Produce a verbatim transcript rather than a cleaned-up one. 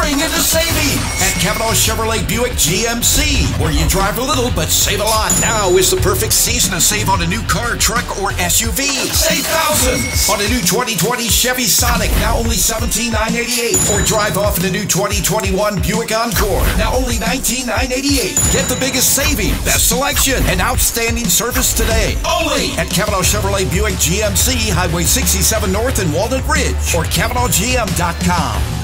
spring into saving at Cavanaugh Chevrolet Buick G M C, where you drive a little but save a lot. Now is the perfect season to save on a new car, truck, or S U V. Save thousands on a new twenty twenty Chevy Sonic, now only seventeen thousand nine hundred eighty-eight dollars. Or drive off in a new twenty twenty-one Buick Encore, now only nineteen thousand nine hundred eighty-eight dollars. Get the biggest saving, best selection, and outstanding service today. Only at Cavanaugh Chevrolet Buick G M C, Highway sixty-seven North in Walnut Ridge, or Cavanaugh G M dot com.